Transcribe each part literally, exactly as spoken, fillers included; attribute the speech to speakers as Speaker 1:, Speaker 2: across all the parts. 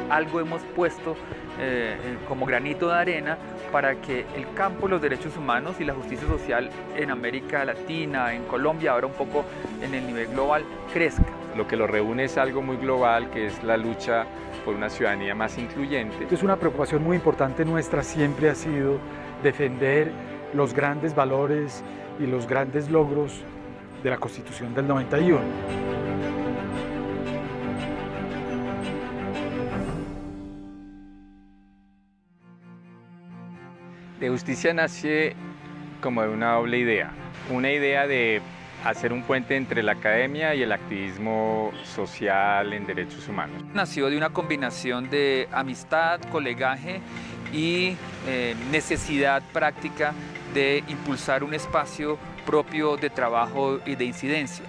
Speaker 1: algo hemos puesto eh, como granito de arena para que el campo de los derechos humanos y la justicia social en América Latina, en Colombia, ahora un poco en el nivel global, crezca.
Speaker 2: Lo que lo reúne es algo muy global, que es la lucha por una ciudadanía más incluyente.
Speaker 3: Entonces, una preocupación muy importante nuestra siempre ha sido defender los grandes valores y los grandes logros de la Constitución del noventa y uno.
Speaker 2: De Justicia nace como de una doble idea. Una idea de hacer un puente entre la academia y el activismo social en derechos humanos.
Speaker 1: Nació de una combinación de amistad, colegaje y eh, necesidad práctica de impulsar un espacio propio de trabajo y de incidencia.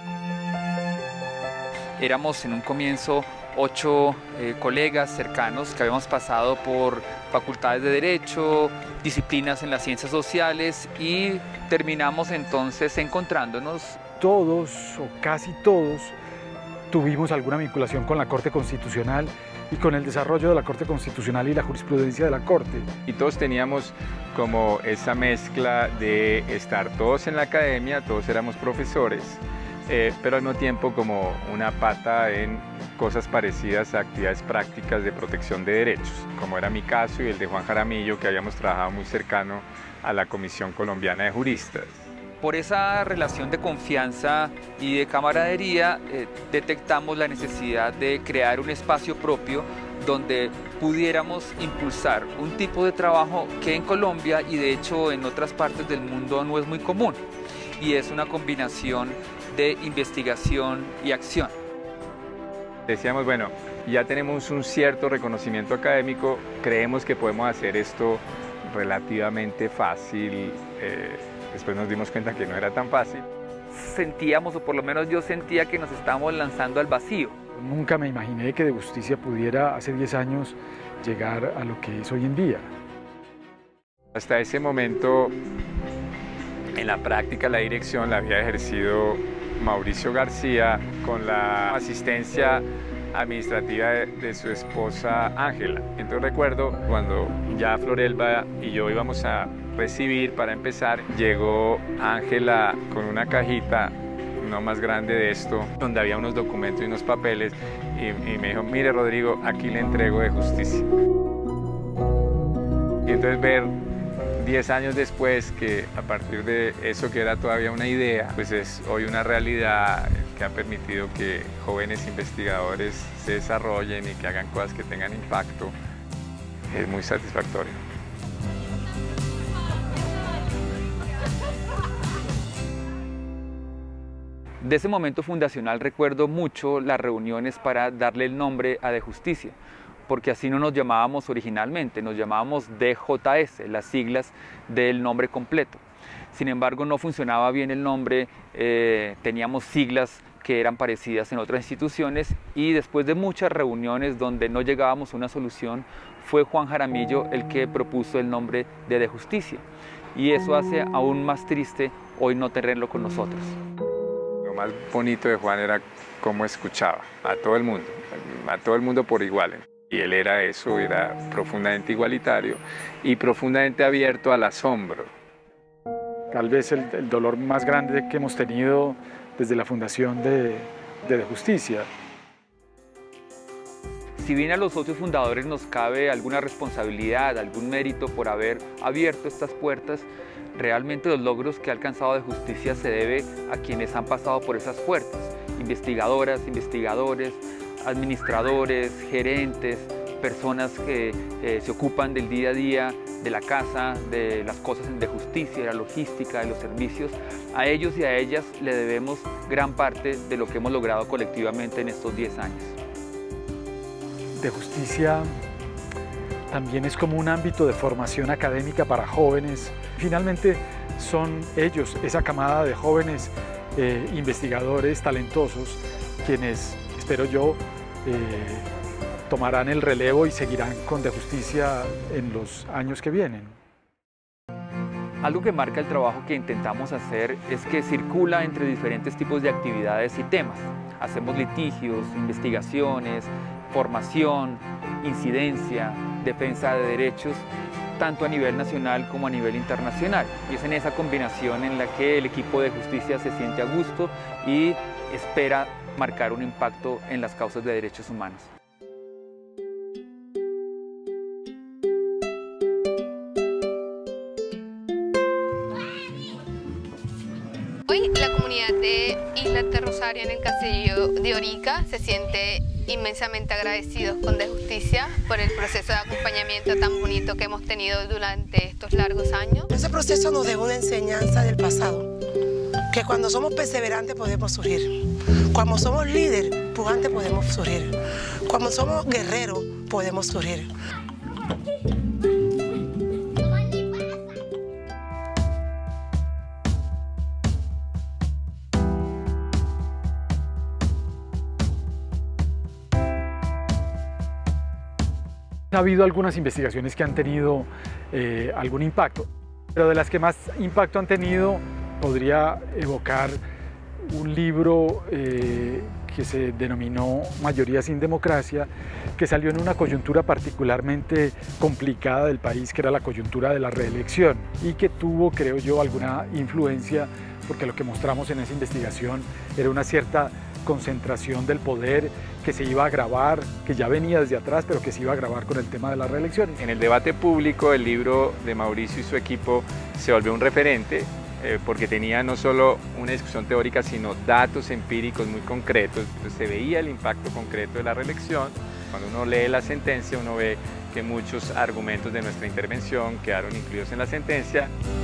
Speaker 1: Éramos en un comienzo ocho eh, colegas cercanos que habíamos pasado por facultades de Derecho, disciplinas en las ciencias sociales y terminamos entonces encontrándonos.
Speaker 3: Todos o casi todos tuvimos alguna vinculación con la Corte Constitucional y con el desarrollo de la Corte Constitucional y la jurisprudencia de la Corte.
Speaker 2: Y todos teníamos como esa mezcla de estar todos en la academia, todos éramos profesores, eh, pero al mismo tiempo como una pata en cosas parecidas a actividades prácticas de protección de derechos, como era mi caso y el de Juan Jaramillo, que habíamos trabajado muy cercano a la Comisión Colombiana de Juristas.
Speaker 1: Por esa relación de confianza y de camaradería eh, detectamos la necesidad de crear un espacio propio donde pudiéramos impulsar un tipo de trabajo que en Colombia y de hecho en otras partes del mundo no es muy común, y es una combinación de investigación y acción.
Speaker 2: Decíamos, bueno, ya tenemos un cierto reconocimiento académico, creemos que podemos hacer esto relativamente fácil. Eh, después nos dimos cuenta que no era tan fácil.
Speaker 1: Sentíamos, o por lo menos yo sentía, que nos estábamos lanzando al vacío.
Speaker 3: Nunca me imaginé que De Justicia pudiera hace diez años llegar a lo que es hoy en día.
Speaker 2: Hasta ese momento, en la práctica, la dirección la había ejercido Mauricio García con la asistencia administrativa de, de su esposa Ángela. Entonces recuerdo cuando ya Florelba y yo íbamos a recibir para empezar, llegó Ángela con una cajita no más grande de esto, donde había unos documentos y unos papeles, y, y me dijo, mire Rodrigo, aquí le entrego De Justicia. Y entonces ver diez años después que a partir de eso que era todavía una idea, pues es hoy una realidad que ha permitido que jóvenes investigadores se desarrollen y que hagan cosas que tengan impacto, es muy satisfactorio.
Speaker 1: De ese momento fundacional recuerdo mucho las reuniones para darle el nombre a De Justicia, porque así no nos llamábamos originalmente, nos llamábamos D J S, las siglas del nombre completo. Sin embargo, no funcionaba bien el nombre, eh, teníamos siglas que eran parecidas en otras instituciones, y después de muchas reuniones donde no llegábamos a una solución, fue Juan Jaramillo el que propuso el nombre de De Justicia, y eso hace aún más triste hoy no tenerlo con nosotros.
Speaker 2: Lo más bonito de Juan era cómo escuchaba a todo el mundo, a todo el mundo por igual. Y él era eso, era profundamente igualitario y profundamente abierto al asombro.
Speaker 3: Tal vez el, el dolor más grande que hemos tenido desde la fundación de, de De Justicia.
Speaker 1: Si bien a los socios fundadores nos cabe alguna responsabilidad, algún mérito por haber abierto estas puertas, realmente los logros que ha alcanzado De Justicia se debe a quienes han pasado por esas puertas, investigadoras, investigadores, administradores, gerentes, personas que eh, se ocupan del día a día, de la casa, de las cosas de justicia, de la logística, de los servicios. A ellos y a ellas le debemos gran parte de lo que hemos logrado colectivamente en estos diez años.
Speaker 3: De Justicia también es como un ámbito de formación académica para jóvenes. Finalmente son ellos, esa camada de jóvenes eh, investigadores talentosos, quienes, espero yo, eh, tomarán el relevo y seguirán con De Justicia en los años que vienen.
Speaker 1: Algo que marca el trabajo que intentamos hacer es que circula entre diferentes tipos de actividades y temas. Hacemos litigios, investigaciones, formación, incidencia, defensa de derechos, tanto a nivel nacional como a nivel internacional. Y es en esa combinación en la que el equipo de justicia se siente a gusto y espera marcar un impacto en las causas de derechos humanos.
Speaker 4: Hoy la comunidad de Isla de Rosario en el Castillo de Orica se siente inmensamente agradecidos con De Justicia por el proceso de acompañamiento tan bonito que hemos tenido durante estos largos años.
Speaker 5: Ese proceso nos dejó una enseñanza del pasado, que cuando somos perseverantes podemos surgir, cuando somos líderes pujantes podemos surgir, cuando somos guerreros podemos surgir.
Speaker 3: Ha habido algunas investigaciones que han tenido eh, algún impacto, pero de las que más impacto han tenido podría evocar un libro eh, que se denominó Mayoría sin Democracia, que salió en una coyuntura particularmente complicada del país, que era la coyuntura de la reelección, y que tuvo, creo yo, alguna influencia, porque lo que mostramos en esa investigación era una cierta concentración del poder que se iba a agravar, que ya venía desde atrás, pero que se iba a agravar con el tema de las reelecciones.
Speaker 2: En el debate público, el libro de Mauricio y su equipo se volvió un referente eh, porque tenía no solo una discusión teórica, sino datos empíricos muy concretos. Entonces, se veía el impacto concreto de la reelección. Cuando uno lee la sentencia, uno ve que muchos argumentos de nuestra intervención quedaron incluidos en la sentencia.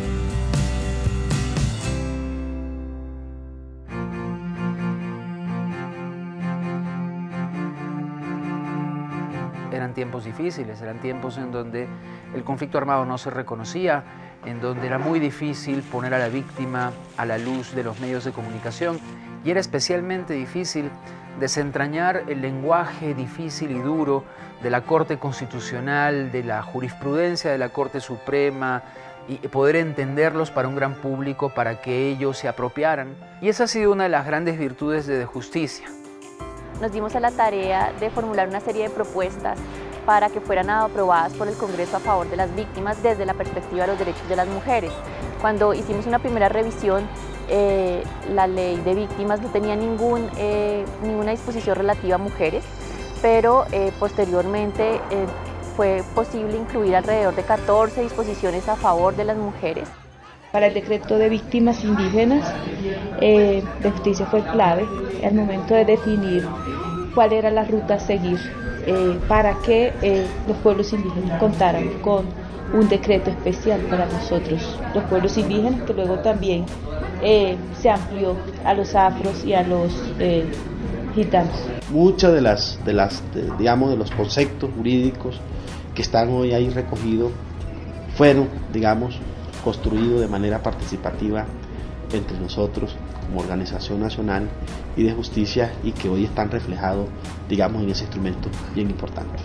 Speaker 6: Eran tiempos difíciles, eran tiempos en donde el conflicto armado no se reconocía, en donde era muy difícil poner a la víctima a la luz de los medios de comunicación y era especialmente difícil desentrañar el lenguaje difícil y duro de la Corte Constitucional, de la jurisprudencia de la Corte Suprema y poder entenderlos para un gran público, para que ellos se apropiaran. Y esa ha sido una de las grandes virtudes de De Justicia.
Speaker 7: Nos dimos a la tarea de formular una serie de propuestas para que fueran aprobadas por el Congreso a favor de las víctimas desde la perspectiva de los derechos de las mujeres. Cuando hicimos una primera revisión, eh, la ley de víctimas no tenía ningún, eh, ninguna disposición relativa a mujeres, pero eh, posteriormente eh, fue posible incluir alrededor de catorce disposiciones a favor de las mujeres.
Speaker 8: Para el decreto de víctimas indígenas, eh, De Justicia fue clave al momento de definir cuál era la ruta a seguir eh, para que eh, los pueblos indígenas contaran con un decreto especial para nosotros, los pueblos indígenas, que luego también eh, se amplió a los afros y a los eh, gitanos.
Speaker 9: Muchas de las, de las de, digamos, de los conceptos jurídicos que están hoy ahí recogidos fueron, digamos, construidos de manera participativa entre nosotros como organización nacional y de justicia y que hoy están reflejados, digamos, en ese instrumento bien importante.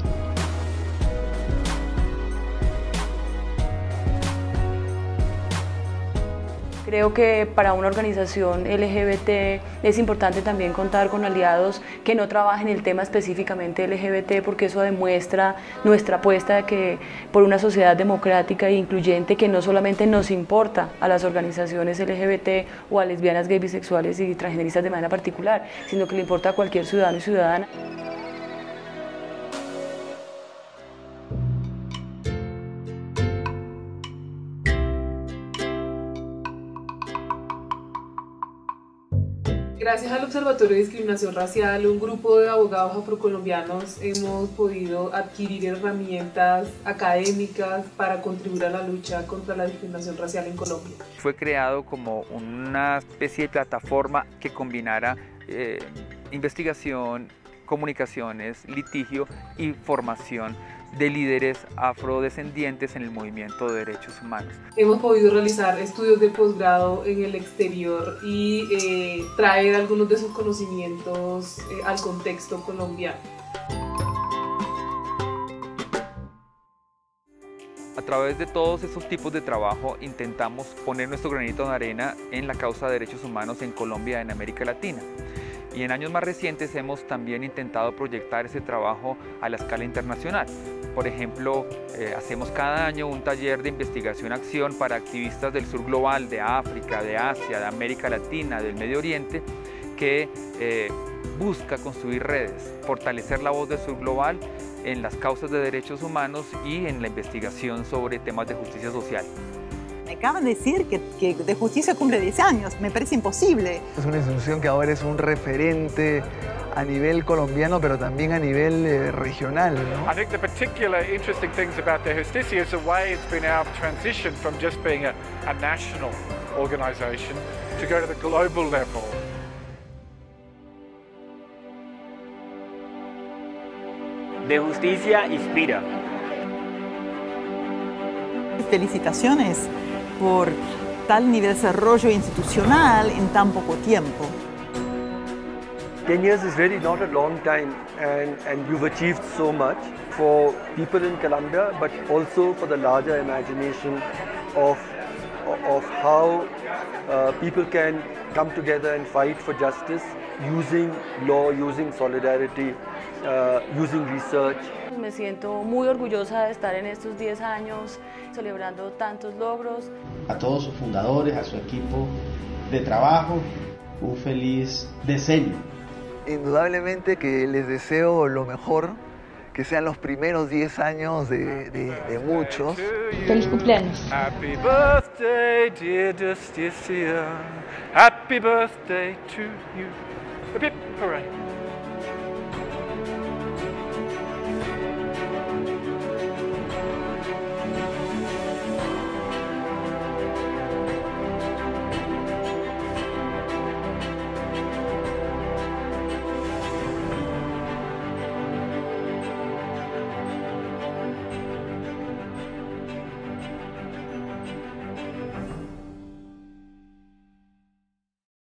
Speaker 10: Creo que para una organización L G B T es importante también contar con aliados que no trabajen el tema específicamente L G B T, porque eso demuestra nuestra apuesta de que por una sociedad democrática e incluyente que no solamente nos importa a las organizaciones L G B T o a lesbianas, gays, bisexuales y transgeneristas de manera particular, sino que le importa a cualquier ciudadano y ciudadana.
Speaker 11: Gracias al Observatorio de Discriminación Racial, un grupo de abogados afrocolombianos hemos podido adquirir herramientas académicas para contribuir a la lucha contra la discriminación racial en Colombia.
Speaker 1: Fue creado como una especie de plataforma que combinara eh, investigación, comunicaciones, litigio y formación de líderes afrodescendientes en el movimiento de derechos humanos.
Speaker 11: Hemos podido realizar estudios de posgrado en el exterior y eh, traer algunos de sus conocimientos eh, al contexto colombiano.
Speaker 1: A través de todos esos tipos de trabajo intentamos poner nuestro granito de arena en la causa de derechos humanos en Colombia y en América Latina. Y en años más recientes hemos también intentado proyectar ese trabajo a la escala internacional. Por ejemplo, eh, hacemos cada año un taller de investigación-acción para activistas del sur global, de África, de Asia, de América Latina, del Medio Oriente, que eh, busca construir redes, fortalecer la voz del sur global en las causas de derechos humanos y en la investigación sobre temas de justicia social.
Speaker 12: Me acaban de decir que, que De Justicia cumple diez años, me parece imposible.
Speaker 13: Es una institución que ahora es un referente a nivel colombiano, pero también a nivel eh, regional, ¿no?
Speaker 14: I think the particular interesting things about De Justicia is the way it's been able to transition from just being a, a national organization to go to the global level.
Speaker 15: De Justicia inspira.
Speaker 12: Felicitaciones por tal nivel de desarrollo institucional en tan poco tiempo.
Speaker 16: ten years is really not a long time, and, and you've achieved so much for people in Colombia, but also for the larger imagination of, of how uh, people can come together and fight for justice using law, using solidarity, uh, using research.
Speaker 10: Me siento muy orgullosa de estar en estos diez años celebrando tantos logros.
Speaker 9: A todos sus fundadores, a su equipo de trabajo, un feliz diseño.
Speaker 13: Indudablemente que les deseo lo mejor, que sean los primeros diez años de, de, de muchos.
Speaker 8: Feliz cumpleaños.
Speaker 14: Happy birthday, dear Justicia. Happy birthday to you. Hip, hip, hooray.